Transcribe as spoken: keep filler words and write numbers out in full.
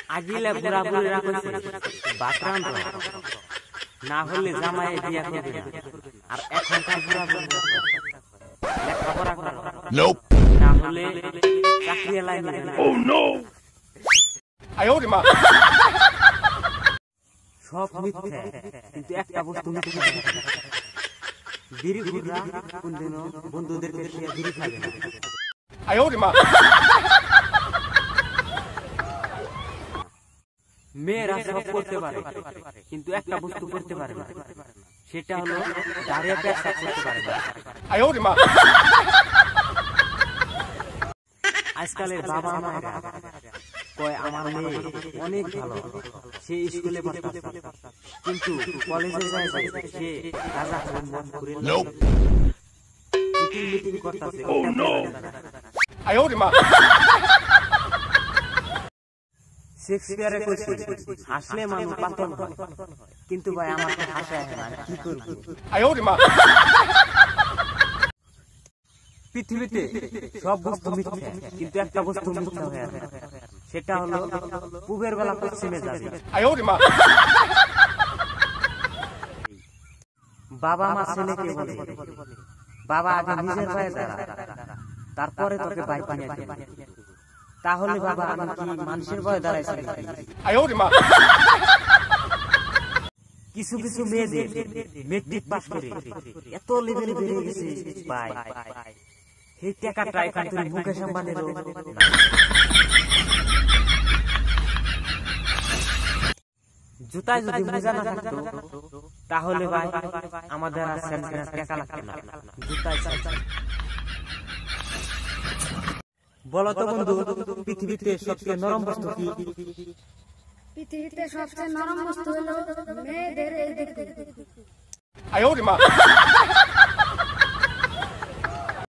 আজিলে বুড়া বুড়িরা কইছে বাতরান না হলে জামাই বিয়া করবে আর এখনকার বুড়া বুড়িরা লেখাপড়া করে না হলে চাকরি লাইনে ও নো আয় ওরে মা সব মিথ্যা কিন্তু একটা বস্তু মিথ্যা বিড়ি ঘুরা কোনদিন বন্ধুদেরকে দিয়ে বিড়ি খাবে না আয় ওরে মা মেয়েরা সব করতে পারে কিন্তু একটা বস্তু করতে পারে না সেটা হলো দাঁড়িয়ে পেশাব করতে পারে না আয় ওরে মা আজকালের বাবা মায়েরা কয় আমার মেয়ে অনেক ভালো সে স্কুলে পড়তে কিন্তু কলেজে যায় সে রাজা হন মন করে মিটিং মিটিং করতেছে ও নো আয় ওরে মা শেক্সপিয়ারে কইছে হাসলে মানুষ পাতল হয় কিন্তু ভাই আমাকে হাসায় না কি করব আয় ওরে মা পৃথিবীতে সব বস্তু মিথ্যা কিন্তু একটা বস্তু মিথ্যা হয়ে আছে সেটা হলো পূবের বেলা পশ্চিমে যাবে আয় ওরে মা বাবা মা ছেলেকে বলে বাবা আগে নিজের পায়ে দাঁড়া তারপরে তোকে বাইক কিনে দেব তাহলে বাবা আমি কি মানুষের ভয়ে দাঁড়াইছি আয় ওরে মা কিছু কিছু মেয়েদের মেট্রিক পাস করে এত লেভেলে বেড়ে গেছে ভাই এই টাকাটা এখন তুমি মুকেশ আম্বানির জুতায় যদি মোজা না থাকতো তাহলে ভাই আমাদের আর সেন্টেন্স টাকা লাগতো না জুতায় বলো তো বন্ধু পৃথিবীতে সবচেয়ে নরম বস্তু কি পৃথিবীতে সবচেয়ে নরম বস্তু হলো মেয়েদের এই দেখতে আয় ওরে মা